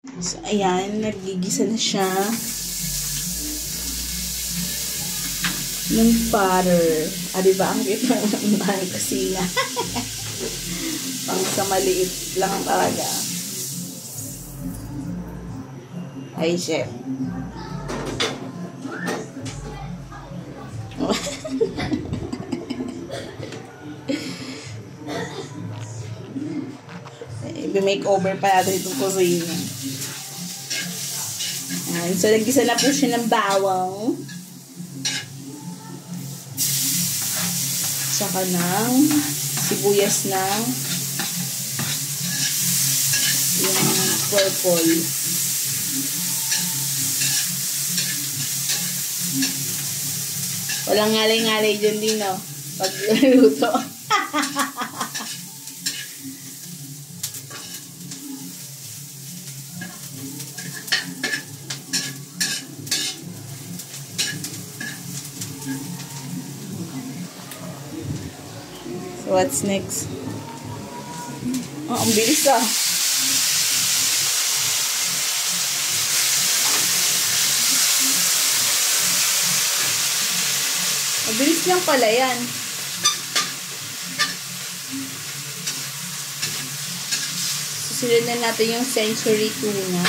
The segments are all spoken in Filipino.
So, ayan, nagigisa na siya ng butter. Diba? Ang cute ng mahal kusina. Pang sa maliit lang talaga. Ay, chef. I-makeover pa natin itong kusina. So, nagisa na po siya ng bawang. Saka ng sibuyas na yung purple. Walang ngalay-ngalay dyan din, no? Pag luto. So, what's next? Oh, ang bilis ah. Mabilis lang pala yan. Susunod na natin yung century tuna.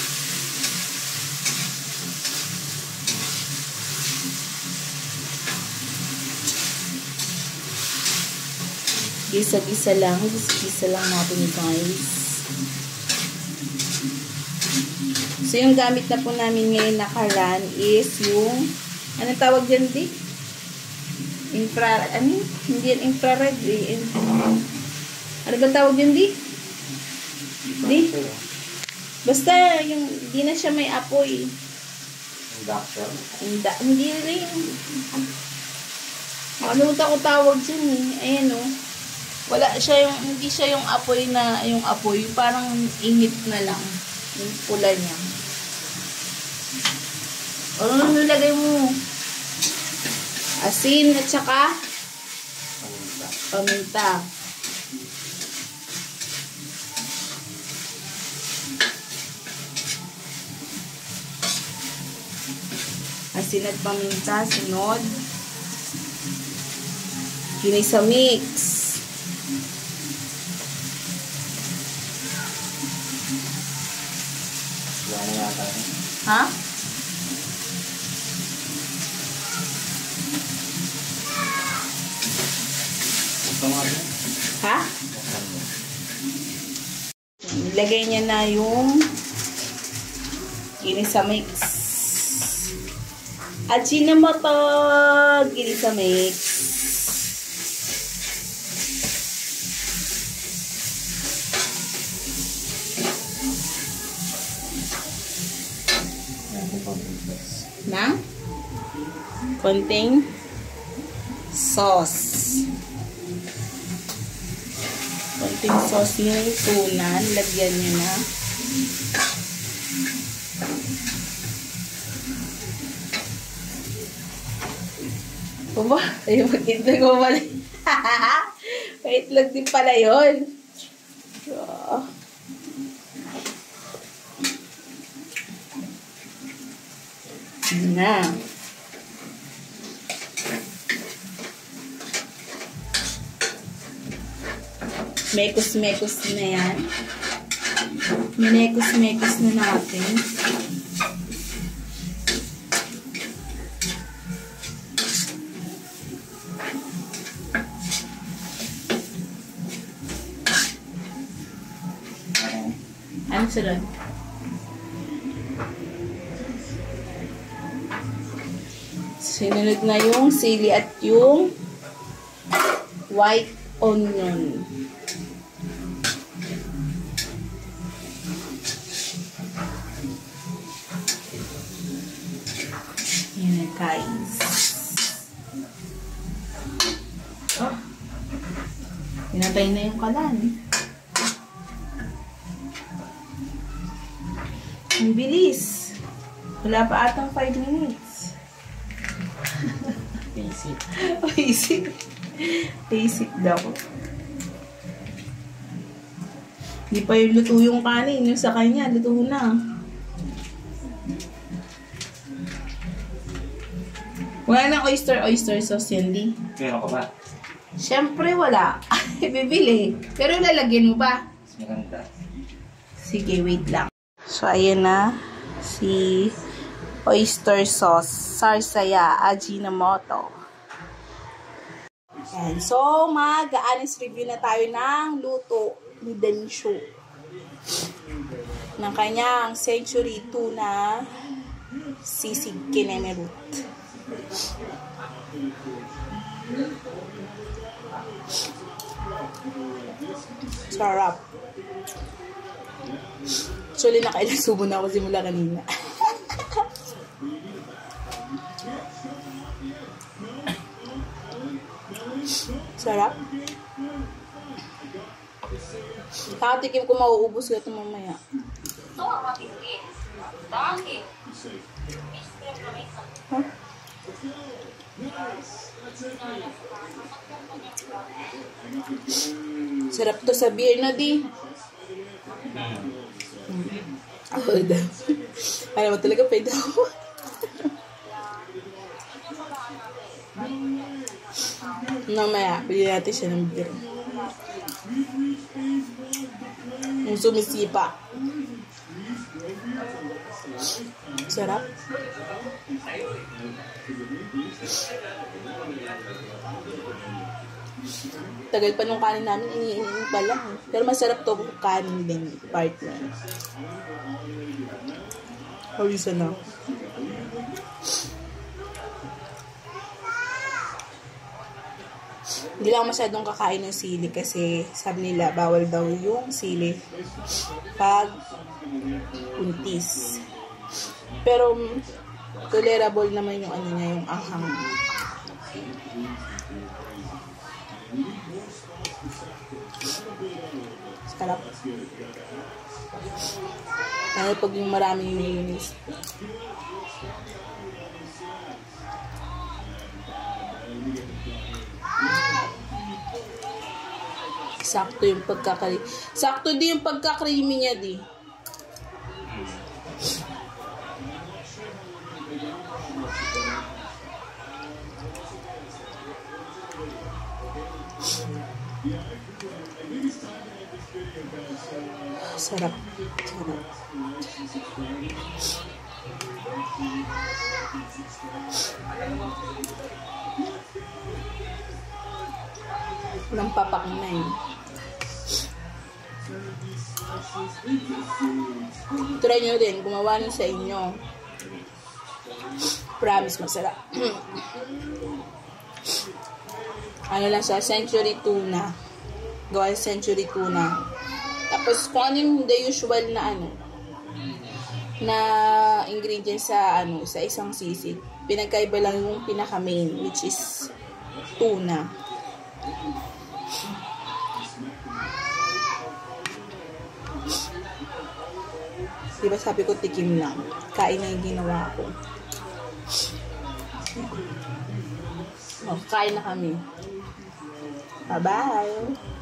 Gisa-gisa lang. Gisa-gisa lang natin, guys. So, yung gamit na po namin ngayon na kalan is yung, anong tawag dyan, di? Infrared, ano? Hindi yan infrared, di. Ano ba tawag dyan, di? Di? Basta, yung, di na siya may apoy. Induction? Hindi rin. Ano ko tawag dyan, eh. Ayan, oh. Wala siya yung, hindi siya yung apoy na, yung apoy, parang init na lang. Yung pula niya. Ano nilagay mo? Asin at saka paminta. Asin at paminta, sunod. Ginisa mix. Ha? Ha? Nilagay niya na yung ginisa mix. Ajinomoto ginisa mix. Na konting sauce. Konting sauce yung tuna. Lagyan nyo na. Ba? Ay, mag-itlog mo pala. Mag-itlog din pala yun. So, na. Mekos-mekos na yan. Minekos-mekos na natin. Ano sunod? Sinunod na yung sili at yung white onion. Yan na, guys. Oh. Pinatay na yung kalan. Ang bilis. Wala pa atang 5 minutes. Basic. Basic. Basic daw. Hindi pa yung luto yung kanin. Yung sa kanya, luto na. Wala na oyster sauce yan, di? Meron ka ba? Siyempre wala. Bibili. Pero lalagyan mo ba? Mas maganda. Sige, wait lang. So, ayan na. Si oyster sauce. Sarsaya Ajinomoto. Ayan. So, mag-honest review na tayo ng luto ni Densho. Ng kanyang century tuna sisig kinemerut. Sarap. Actually, nakailansubo na ako simula kanina. Sarap. Kakatikim ko, mauubos ko ito mamaya. Huh? Sarap to sa beer na di. Ako daw. Alam mo talaga, pwede ako. Mamaya, pili natin siya ng beer. Yung sumisipa. Sarap. Tagal pa nung kanin namin, iniinin pa lang. Pero masarap to kanin din, partner. Hawisa na. Hindi lang masyadong kakain ng sili kasi sabi nila bawal daw yung sili pag untis. Pero tolerable naman yung ano niya, yung anghang. Sarap. Lalo pag yung maraming mayonnaise. Sakto yung sakto din yung pagka-creamy niya, di. Sarap. Sarap. Walang papak na eh. Try nyo din, gumawa nyo sa inyo. Promise, masarap. Ano lang sa century tuna. Gawa century tuna. Tapos kung ano yung the usual na ano, na ingredients sa ano, sa isang sisig. Pinagkaiba lang yung pinaka main, which is tuna. Diba sabi ko tikim lang. Kain na yung ginawa ko. Oh, kain na kami. Bye-bye!